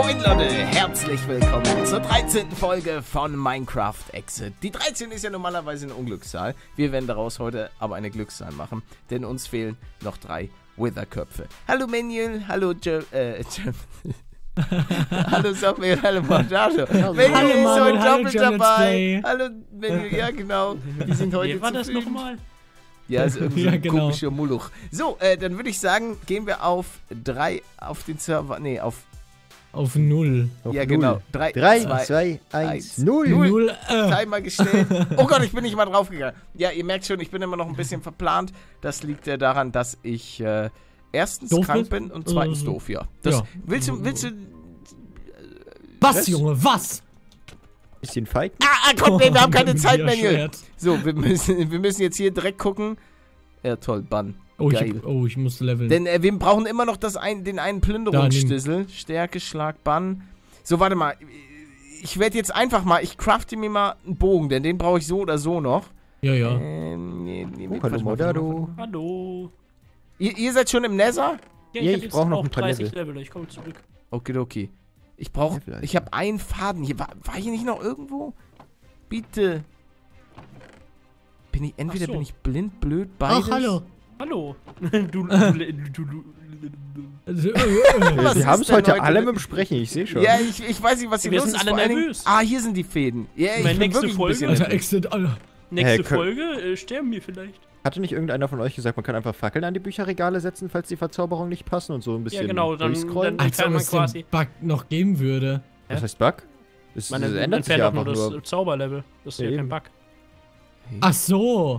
Moin Leute, herzlich willkommen zur 13. Folge von Minecraft Exit. Die 13 ist ja normalerweise eine Unglückszahl. Wir werden daraus heute aber eine Glückszahl machen, denn uns fehlen noch 3 Witherköpfe. Hallo Manuel, hallo hallo Samuel, hallo Mordato. Manuel ist heute doppelt dabei. Hallo Manuel, ja genau. Wir sind heute war das nochmal? Ja, ist irgendwie so ein komischer Muluch. So, dann würde ich sagen, gehen wir auf 3 auf den Server, nee, auf 0. Ja, genau. 3, 2, 1, 0. Timer gestellt. Oh Gott, ich bin nicht mal draufgegangen. Ja, ihr merkt schon, ich bin immer noch ein bisschen verplant. Das liegt ja daran, dass ich erstens doof krank bin und zweitens doof, ja. Das, ja. Willst du... Was, Junge, was? Bisschen feig. Komm, wir haben keine Zeit mehr hier. Schwert. So, wir müssen jetzt hier direkt gucken. Ja, toll, Bann. Oh, geil. ich muss leveln. Denn wir brauchen immer noch den einen Plünderungsschlüssel. Stärke, Schlag, Bann. So, warte mal. Ich werde jetzt einfach mal, ich crafte mir mal einen Bogen, denn den brauche ich so oder so noch. Ja, ja. Hallo, Modado. Hallo. Ihr seid schon im Nether? Ja, ich brauche noch ein paar 30 Level. Ich komme zurück. Okay. Ich habe einen Faden hier. War hier nicht noch irgendwo? Bitte. Entweder bin ich blind, blöd, beides. Ach, hallo. Hallo. Wir haben es heute alle mit dem Sprechen, ich sehe schon. Ja, ich weiß nicht, was hier los ist. Wir sind alle nervös. Hier sind die Fäden. Ja, ich bin nächste wirklich Folge, ein bisschen Alter, nervös. Exit, Alter. Nächste Folge sterben wir vielleicht. Hatte nicht irgendeiner von euch gesagt, man kann einfach Fackeln an die Bücherregale setzen, falls die Verzauberungen nicht passen und so ein bisschen durchscrollen? Als ob man es den quasi Bug noch geben würde. Was heißt Bug? Das ändert sich ja einfach nur nur. das Zauberlevel. Das ist ja kein Bug. Ach so.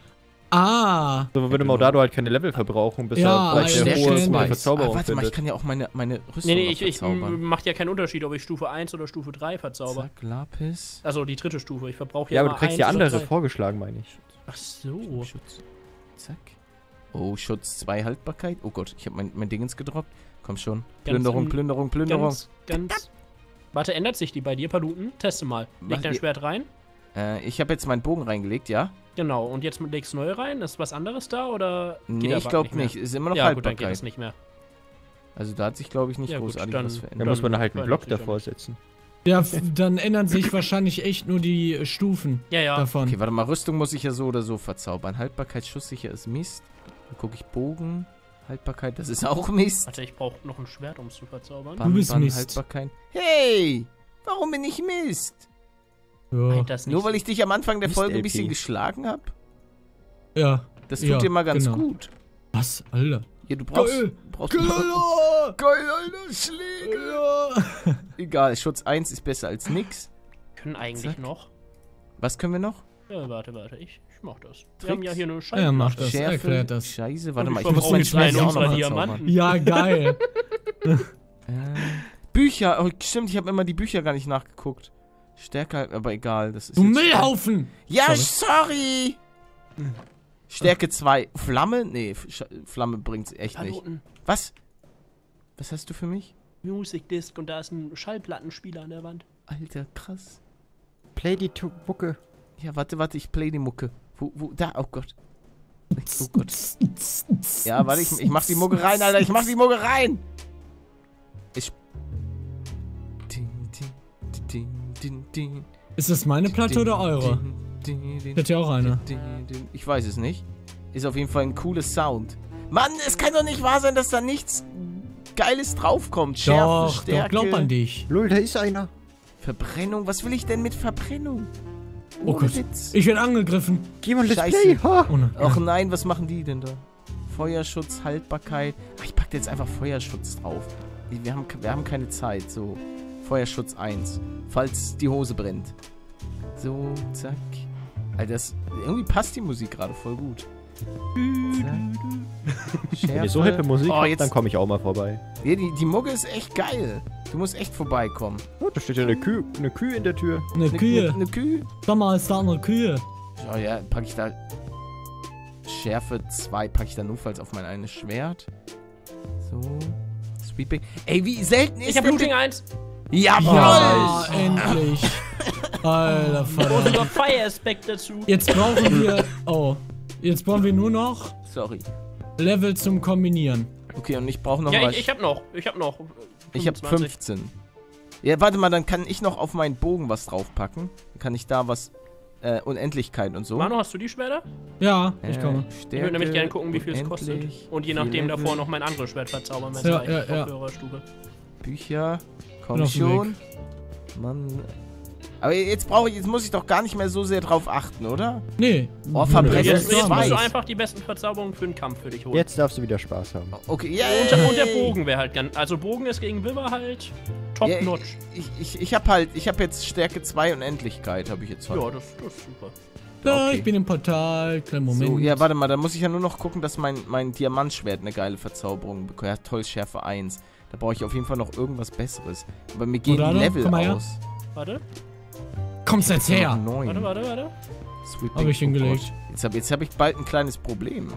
So würde Modado halt keine Level verbrauchen, bis Ja, er vielleicht eine hohe Verzauberung warte mal, ich findet. kann ja auch meine Rüstung Nee, noch ich verzaubern. macht ja keinen Unterschied, ob ich Stufe 1 oder Stufe 3 verzauber. Zack, Lapis. Also die dritte Stufe. Ich verbrauche Ja, ja aber du kriegst ja andere vorgeschlagen, meine ich. Ach so. Schutz. Zack. Oh, Schutz 2 Haltbarkeit. Oh Gott, ich habe mein Dingens gedroppt. Komm schon. Plünderung. Ganz. Warte, ändert sich die bei dir, Paluten? Teste mal. Leg dein Schwert rein. Ich habe jetzt meinen Bogen reingelegt, ja? Genau, und jetzt legst du neu rein? Ist was anderes da, oder Nee, ich glaube nicht. Ist immer noch ja, Haltbarkeit. gut, dann geht das nicht mehr. Also da hat sich, glaube ich, nicht großartig was Da verändert. muss man halt einen Block verändert sich davor setzen. Ja, dann ändern sich wahrscheinlich echt nur die Stufen Ja. davon. Okay, warte mal. Rüstung muss ich ja so oder so verzaubern. Haltbarkeit, schusssicher ist Mist. Dann gucke ich Bogen. Haltbarkeit, das ist auch Mist. Warte, ich brauche noch ein Schwert, um es zu verzaubern. Du bist Mist. Haltbarkeit. Hey! Warum bin ich Mist? Ja. Nur weil ich dich am Anfang der Mist, Folge ein LP. bisschen geschlagen habe? Ja. Das tut dir mal ganz genau. gut. Was, Alter? Ja, du brauchst... Geil! Geil, Alter, Schläge! Egal, Schutz 1 ist besser als nix. Können eigentlich noch. Was können wir noch? Ja, warte, ich mach das. Wir Tricks? haben ja hier eine Scheibe. Ja, mach das. Schärfe, Erklärt das. Scheiße, warte Und mal, ich ich muss verbrauche mein jetzt einen Schwert auch noch unserer mal Diamanten. Ja, geil. Bücher, oh, stimmt, ich habe immer die Bücher gar nicht nachgeguckt. Stärke, aber egal, das ist Du jetzt- Müllhaufen! Ja, sorry! Stärke 2. Flamme? Nee, Flamme bringt's echt nicht. Paluten. Was? Was hast du für mich? Music Disc, und da ist ein Schallplattenspieler an der Wand. Alter, krass. Play die Mucke. Ja, warte, ich play die Mucke. Wo, da, oh Gott. Oh Gott. Ja, warte, ich mach die Mucke rein, Alter, ich mach die Mucke rein! Ist das meine Platte oder eure? Ich hätte ja auch eine. Ich weiß es nicht. Ist auf jeden Fall ein cooles Sound. Mann, es kann doch nicht wahr sein, dass da nichts Geiles draufkommt. Schärfe, Stärke. Doch, glaub an dich. Lol, da ist einer. Verbrennung? Was will ich denn mit Verbrennung? Oh Ohne Gott. Witz. Ich werde angegriffen. Geh mal Let's Scheiße. Play. Ha. Oh nein. Ach nein, was machen die denn da? Feuerschutz, Haltbarkeit. Ach, ich pack jetzt einfach Feuerschutz drauf. Wir haben keine Zeit. So, Feuerschutz 1. Falls die Hose brennt. So, zack. Alter, irgendwie passt die Musik gerade voll gut. Zack. Wenn ihr so hippe Musik habt, jetzt, dann komme ich auch mal vorbei. ja, die Mucke ist echt geil. Du musst echt vorbeikommen. Oh, da steht ja eine Kühe in der Tür. Eine Kühe. Eine Kühe. Sag mal, ist da eine Kühe? So, ja, packe ich da Schärfe 2, packe ich da notfalls auf mein eines Schwert. So. Sweeping. Ey, wie selten ist Ich hab denn Looting 1. Jawohl! Ja, endlich. Alter, Und Vater. sogar Fire Aspect dazu. Jetzt brauchen wir... Oh. Jetzt brauchen wir nur noch Sorry. Level zum Kombinieren. Okay, und ich brauche noch Ja, was. ich hab noch. Ich hab 15. Ja, warte mal, dann kann ich noch auf meinen Bogen was draufpacken. Dann kann ich da was, Unendlichkeit und so. Manu, hast du die Schwerter? Ja, ich komme. Ich würde nämlich gerne gucken, wie viel es kostet. Und je nachdem davor noch mein anderes Schwert verzaubern, wenn es reicht auf höherer Stufe. Bücher, komm schon. Mann. Aber jetzt muss ich doch gar nicht mehr so sehr drauf achten, oder? Nee. Oh, Verbrechen jetzt musst du einfach die besten Verzauberungen für den Kampf für dich holen. Jetzt darfst du wieder Spaß haben. Okay, ja. Und der Bogen wäre halt ganz... Also Bogen ist gegen Wither halt top-notch. Ich hab jetzt Stärke 2 und Endlichkeit, habe ich jetzt halt. Ja, das ist super. Ja, Okay. ich bin im Portal. Kleinen Moment. So, ja, warte mal, da muss ich ja nur noch gucken, dass mein Diamantschwert eine geile Verzauberung bekommt. Ja, toll, Schärfe 1. Da brauche ich auf jeden Fall noch irgendwas Besseres. Aber mir gehen die Level aus. Warte. Kommst jetzt her? Warte. Sweeping Hab ich hingelegt. Jetzt hab ich bald ein kleines Problem.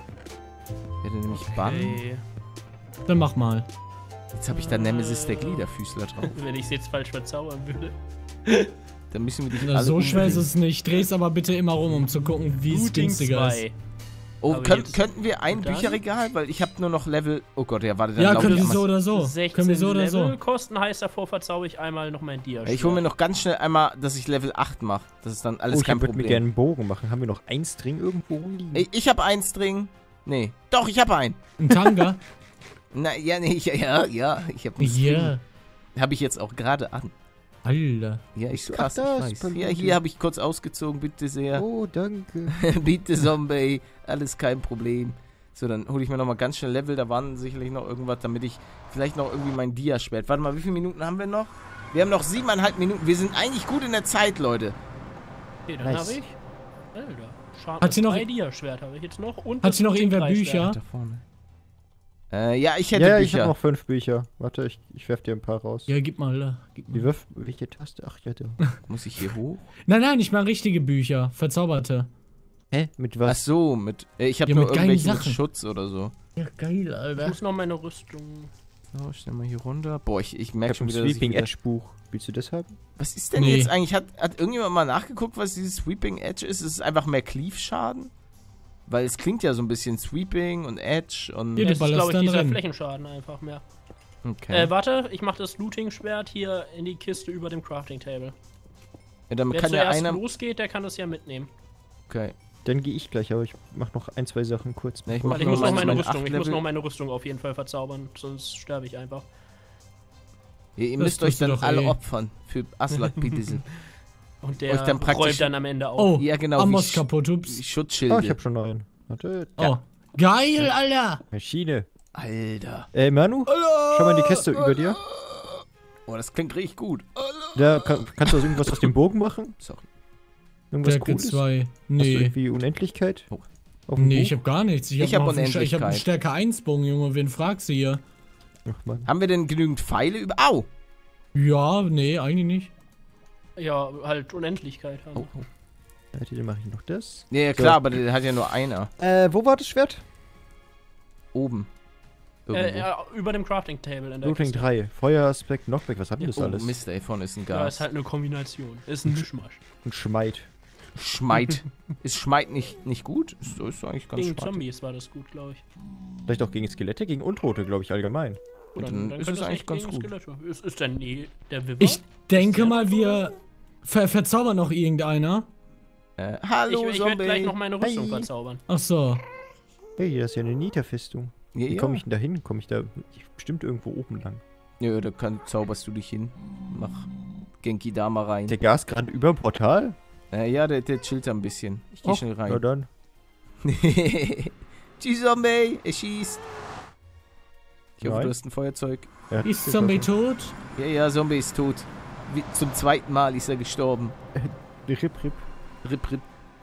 Ich werde nämlich bannen. Dann mach mal. Jetzt habe ich da Nemesis der Gliederfüßler drauf. Wenn ich es jetzt falsch verzaubern würde. Dann müssen wir die Na, alle so schwer ist umbringen. es nicht. Dreh's aber bitte immer rum, um zu gucken, wie es günstiger ist. Oh, könnten wir ein Bücherregal? Weil ich habe nur noch Level... Oh Gott, ja, warte, dann Ja, lauf können ich wir so einmal... oder so. 16 Können wir so oder so. Level kosten heißt davor verzauber ich einmal noch mein Dia. Ich hole mir noch ganz schnell einmal, dass ich Level 8 mache. Das ist dann alles kein Ich würde mir Problem. gerne einen Bogen machen. Haben wir noch einen String irgendwo rumliegen? Ich habe einen String. Nee. Doch, ich habe einen. Ein Tanga? Na, ja, nee, ich habe einen String. Ja. Habe ich jetzt auch gerade an. Alter. Ja, ich krass, das, ich weiß. Ja, hier habe ich kurz ausgezogen, bitte sehr. Oh, danke. Bitte, Zombie. Alles kein Problem. So, dann hole ich mir nochmal ganz schnell Level. Da waren sicherlich noch irgendwas, damit ich vielleicht noch irgendwie mein Dia-Schwert... Warte mal, wie viele Minuten haben wir noch? Wir haben noch 7,5 Minuten. Wir sind eigentlich gut in der Zeit, Leute. Okay, dann Nice. habe ich... Alter. Schade. Hat sie noch- 3 Dia-Schwert habe ich jetzt noch. Und Hat das sie noch Looting irgendwer 3 Bücher? Schwert. Da vorne. Ja, ich hätte Ja, ich Bücher. habe noch 5 Bücher. Warte, ich werf dir ein paar raus. Ja, gib mal, da. Gib mal. Welche Taste? Ach, ja, da. Muss ich hier hoch? Nein, ich meine richtige Bücher. Verzauberte. Hä? Mit Ach was? so, mit... Ich habe Ja, nur mit geilen irgendwelche mit Sachen. Schutz oder so. Ja, geil, Ich Alter. muss noch meine Rüstung... So, schnell mal hier runter. Boah, ich Ich merke hab schon ein wieder, dass ich Sweeping wieder... Edge Buch. Willst du das haben? Was ist denn Nee. jetzt eigentlich? Hat irgendjemand mal nachgeguckt, was dieses Sweeping Edge ist? Ist es einfach mehr Cleave-Schaden? Weil es klingt ja so ein bisschen Sweeping und Edge und... Ja, Es ist, ballerst glaube ich, dann dieser rein. Flächenschaden einfach mehr. Okay. Warte, ich mache das Looting-Schwert hier in die Kiste über dem Crafting-Table. Ja, dann Wer kann ja zuerst einer... losgeht, der kann das ja mitnehmen. Okay. Dann gehe ich gleich, aber ich mach noch ein, zwei Sachen kurz. Ja, ich bevor- mach Weil ich muss noch meine meine Rüstung, ich muss 8 noch meine Rüstung auf jeden Fall verzaubern, sonst sterbe ich einfach. Ja, ihr Das müsst euch tust du dann doch alle eh. opfern für Aslak Biddisel. Und Euch der dann praktisch- räumt dann am Ende auf. Oh, Ja, genau, Amos wie kaputt, Wie ups. Schutzschilde. Oh, ich hab schon noch einen. Warte. Oh, geil, Alter. Maschine. Alter. Manu? Schau mal in die Kiste über dir. Oh, das klingt richtig gut. Da kannst du irgendwas aus dem Bogen machen? Sorry. Irgendwas Stärke Cooles? 2. Hast du Nee. irgendwie Unendlichkeit? Oh. Auf dem Nee, Buch? ich hab gar nichts. Ich hab noch einen- Ich hab einen Unendlichkeit. Stärke 1 Bogen, Junge. Wen fragst du hier? Ach, Mann. Haben wir denn genügend Pfeile über... Au! Ja, nee, eigentlich nicht. Ja, halt Unendlichkeit haben. Oh, oh. Warte, dann mache ich noch das. Ja, klar, aber der hat ja nur einer. Wo war das Schwert? Oben. Irgendwo. Ja, über dem Crafting Table in der Looting Kiste. 3. Feueraspekt, Knockback, was hat denn das Oh, alles? Mist, ey, vorne ist ein Ja, Gas. ist halt eine Kombination. Ist ein Mischmasch. Und Schmeid. Schmeid. Ist Schmeid nicht gut? Ist eigentlich ganz Gegen schmeid. Zombies war das gut, glaube ich. Vielleicht auch gegen Skelette, gegen Untote, glaube ich, allgemein. Und dann ist könnte es eigentlich echt ganz gegen gut. Skelette. Ist denn nie der Wither? Ich denke der mal, noch wir verzaubern noch irgendeiner. Hallo, ich werde gleich Zombie. noch meine Rüstung Hi. verzaubern. Ach so. Hey, das ist ja eine Nita-Festung. Ja, Wie ja. komme ich denn da hin? Komme ich da bestimmt irgendwo oben lang? Ja, da zauberst du dich hin. Mach Genki da mal rein. Der Gas gerade über dem Portal? Ja, der chillt da ein bisschen. Ich geh Och, schnell Na rein. dann. Tschüss, Zombie. Er schießt. Ich hoffe, Nein. du hast ein Feuerzeug. Ja, Ist Zombie tot? Ja, Zombie ist tot. Zum zweiten Mal ist er gestorben. Rip, rip. Rip.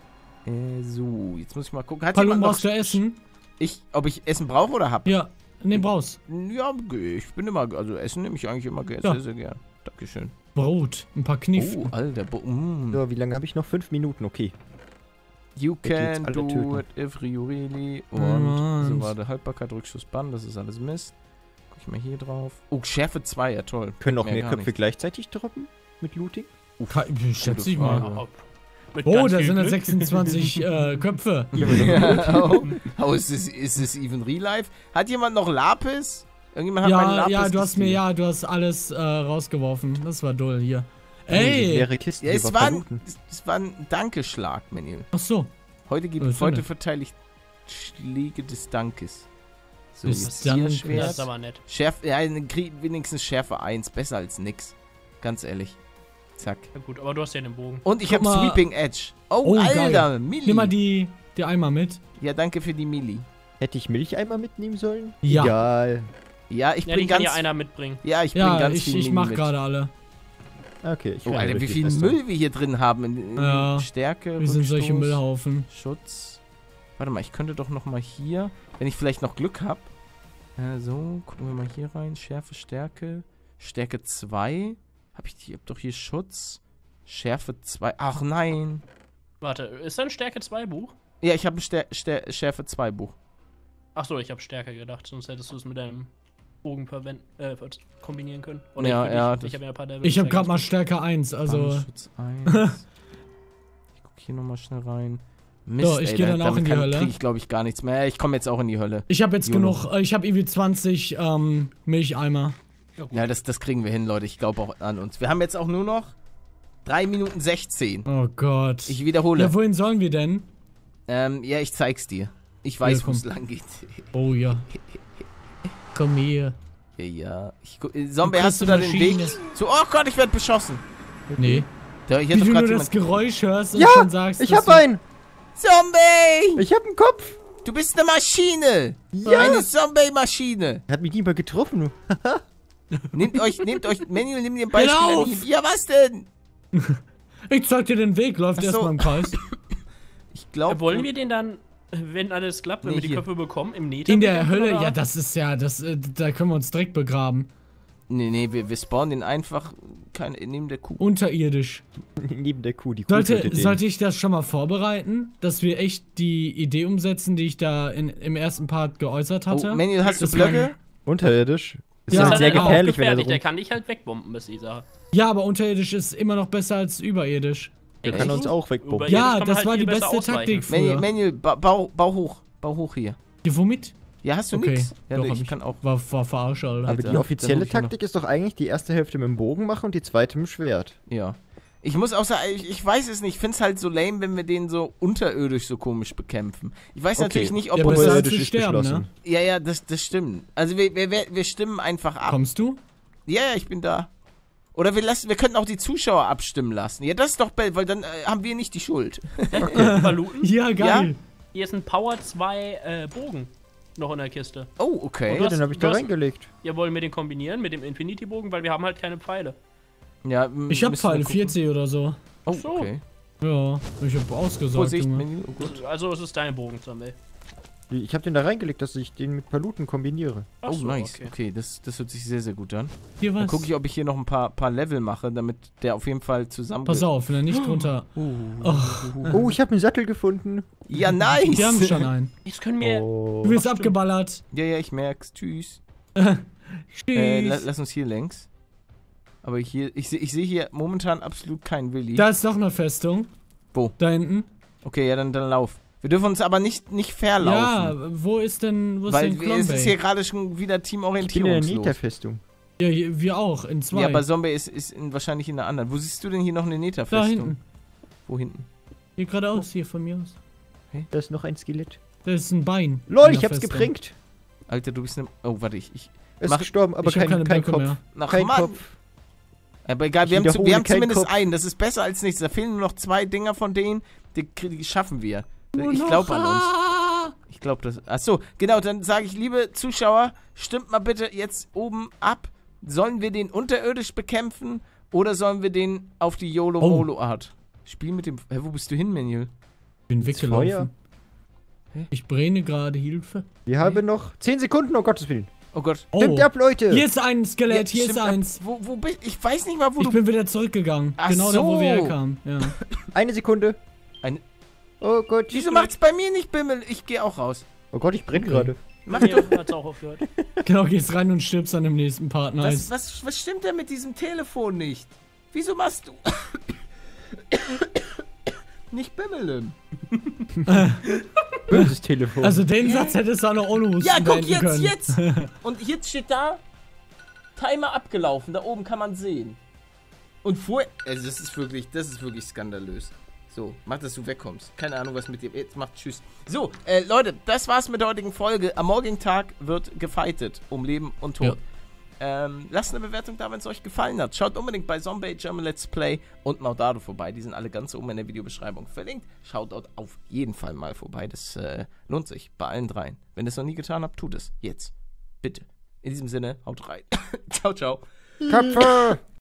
So, jetzt muss ich mal gucken. Hat Hallo, jemand noch brauchst du Essen? ob ich Essen brauche oder hab? Ja, ne, brauchst. Ja, ich bin immer, also Essen nehme ich eigentlich immer Ja. sehr, sehr gern. Dankeschön. Brot, ein paar Kniff. Oh, Alter, So, wie lange habe ich noch? 5 Minuten, okay. You Ich will jetzt can alle do töten. it if you really Und- want. So war der Haltbarkeit, Rückschuss, Bann, das ist alles Mist. Guck ich mal hier drauf. Oh, Schärfe 2, ja toll. Können auch Mehr mehr gar Köpfe nicht. gleichzeitig droppen? Mit Looting? Schätze ich Frage. mal. Ja, mit Oh, ganz da viel sind ja Glück. 26 Köpfe. Ja, oh, ist es even real life? Hat jemand noch Lapis? Irgendjemand hat meinen Lapis du hast mir, du hast alles rausgeworfen. Das war doll hier. Ey! Ja, es war ein Dankeschlag, Manuel. Ach so. Heute verteile ich Schläge des Dankes. So, jetzt hier Schwert. Das ist aber nett. Wenigstens Schärfe 1, besser als nix. Ganz ehrlich. Zack. Ja gut, aber du hast ja den Bogen. Und ich habe Sweeping Edge. Oh, Alter, Milli. Nimm mal die Eimer mit. Ja, danke für die Milli. Hätte ich Milcheimer mitnehmen sollen? Ja. Egal. Ja, ich bring ganz... kann ja einer mitbringen. Ja, ich bring ganz viel ich mach gerade alle. Okay, Alter, wie viel Müll wir hier drin haben. In Stärke, wir sind solche Müllhaufen. Schutz. Warte mal, ich könnte doch noch mal hier, wenn ich vielleicht noch Glück habe. So, gucken wir mal hier rein. Schärfe, Stärke. Stärke 2. Hab doch hier Schutz. Schärfe 2. Ach nein. Warte, ist da ein Stärke 2 Buch? Ja, ich habe ein Schärfe 2 Buch. Ach so, ich habe Stärke gedacht, sonst hättest du es mit deinem Bogen kombinieren können. Oder ich habe ja ein paar Devil. Ich habe gerade mal Stärke 1, also. Schutz 1. Ich guck hier nochmal schnell rein. Mist, so, ich gehe dann auch in die Hölle. Krieg ich glaube ich gar nichts mehr. Ich komme jetzt auch in die Hölle. Ich habe jetzt genug, ich habe irgendwie 20 Milcheimer. Ja, das kriegen wir hin, Leute. Ich glaube auch an uns. Wir haben jetzt auch nur noch 3 Minuten 16. Oh Gott. Ich wiederhole. Ja, wohin sollen wir denn? Ja, ich zeig's dir. Ich weiß, wo es lang geht. Oh ja. Komm hier. Ja. Zombie, hast du da den Weg? So, oh Gott, ich werde beschossen. Nee. Wie du nur das Geräusch hörst und schon sagst, ich hab einen. Zombie! Ich hab einen Kopf. Du bist eine Maschine. Ja. Eine Zombie-Maschine. Er hat mich niemand getroffen. Nehmt euch, Manuel, nimm dir ein Beispiel. Ja, was denn? Ich zeig dir den Weg, läuft erstmal im Kreis. Ich glaube. Wollen wir den dann, wenn alles klappt, wenn wir die Köpfe bekommen, im Nether? In der Hölle? Ja, das ist ja, da können wir uns direkt begraben. Nee, wir spawnen den einfach neben der Kuh. Unterirdisch. Neben der Kuh, die Kuh. Sollte ich das schon mal vorbereiten? Dass wir echt die Idee umsetzen, die ich da im ersten Part geäußert hatte? Oh, Manuel, hast du Blöcke? Unterirdisch? Ist halt sehr gefährlich, wenn er der kann dich halt wegbomben, ist die Sache. Ja, aber unterirdisch ist immer noch besser als überirdisch. Der kann uns auch wegbomben. Ja, das war die beste Taktik früher. Manuel, bau hoch. Bau hoch hier. Ja, womit? Ja, hast du nix? Ja, doch, ich kann auch. War verarscht, Alter. Aber die offizielle Taktik ist doch eigentlich die erste Hälfte mit dem Bogen machen und die zweite mit dem Schwert. Ja. Ich muss auch sagen, ich weiß es nicht. Ich find's halt so lame, wenn wir den so unterirdisch so komisch bekämpfen. Ich weiß natürlich nicht, ob ja, unterirdisch ist sterben, beschlossen. Ne? Ja, das stimmt. Also wir stimmen einfach ab. Kommst du? Ja, ich bin da. Oder wir könnten auch die Zuschauer abstimmen lassen. Ja, das ist doch, weil dann haben wir nicht die Schuld. Paluten? Ja, geil. Ja? Hier ist ein Power 2 Bogen noch in der Kiste. Oh, okay. Ja, den habe ich da reingelegt. Ja, wollen wir den kombinieren mit dem Infinity-Bogen, weil wir haben halt keine Pfeile. Ja, ich hab Pfeile, 40 oder so. Oh, okay. Ja, ich hab ausgesagt. Vorsicht, oh gut. Also es ist dein Bogen, Zombie. Ich habe den da reingelegt, dass ich den mit Paluten kombiniere. Oh, so, nice. Okay, das hört sich sehr, sehr gut an. Hier was? Dann gucke ich, ob ich hier noch ein paar Level mache, damit der auf jeden Fall zusammen. Pass auf, wenn er nicht drunter. Oh, ich habe einen Sattel gefunden. Ja, nice. Wir haben schon einen. Jetzt können wir. Du wirst abgeballert. Ja, ich merk's. Tschüss. Tschüss. Lass uns hier längs. Aber hier, ich sehe hier momentan absolut keinen Willi. Da ist doch eine Festung. Wo? Da hinten. Okay, ja, dann lauf. Wir dürfen uns aber nicht verlaufen. Ja, wo ist denn Weil es ist hier gerade schon wieder teamorientierungslos. Ich bin in der Nether-Festung. Ja, wir auch, in 2. Ja, aber Zombie ist wahrscheinlich in der anderen. Wo siehst du denn hier noch eine Nether-Festung? Da hinten. Wo hinten? Hier geradeaus, hier von mir aus. Hey? Da ist noch ein Skelett. Da ist ein Bein. LOL, ich hab's geprankt. Alter, du bist ne... Oh, warte, ich ist gestorben, aber kein Kopf. Mehr. Kein Kopf. Aber egal, wir haben zumindest einen. Das ist besser als nichts. Da fehlen nur noch 2 Dinger von denen. Die schaffen wir. Ich glaube an uns. Ich glaube das. Achso, genau, dann sage ich, liebe Zuschauer, stimmt mal bitte jetzt oben ab. Sollen wir den unterirdisch bekämpfen oder sollen wir den auf die YOLO-Molo-Art? Spiel mit dem... Hä, wo bist du hin, Manuel? Bin weggelaufen. Ich brenne gerade, Hilfe. Wir haben noch 10 Sekunden, um Gottes Willen. Oh Gott. Stimmt ab, Leute. Hier ist ein Skelett, hier ist eins. Wo bist du? Ich weiß nicht mal, wo ich bin wieder zurückgegangen. Ach genau so. da, wo wir herkamen. Ja. Eine Sekunde. Oh Gott. Wieso macht's bei mir nicht Bimmel? Ich gehe auch raus. Oh Gott, ich brenne gerade. Mach doch. Hat's auch aufgehört. Genau, gehst rein und stirbst an dem nächsten Part. Nice. Was stimmt denn mit diesem Telefon nicht? Wieso machst du... nicht bimmeln. Böses Telefon. Also den Satz hättest du auch noch ohne Husten Ja, guck, beenden können. jetzt. Und jetzt steht da, Timer abgelaufen. Da oben kann man sehen. Und vorher, also das ist wirklich skandalös. So, mach, dass du wegkommst. Keine Ahnung, was mit dir, jetzt macht tschüss. So, Leute, das war's mit der heutigen Folge. Am morgigen Tag wird gefightet um Leben und Tod. Ja. Lasst eine Bewertung da, wenn es euch gefallen hat. Schaut unbedingt bei Zombie German Let's Play und Maudado vorbei. Die sind alle ganz oben in der Videobeschreibung verlinkt. Schaut dort auf jeden Fall mal vorbei. Das lohnt sich bei allen dreien. Wenn ihr es noch nie getan habt, tut es. Jetzt. Bitte. In diesem Sinne, haut rein. Ciao, ciao. Köpfe!